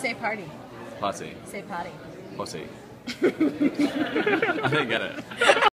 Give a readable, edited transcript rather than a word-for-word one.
Say party. Posse. Say potty. Pussy. I didn't get it.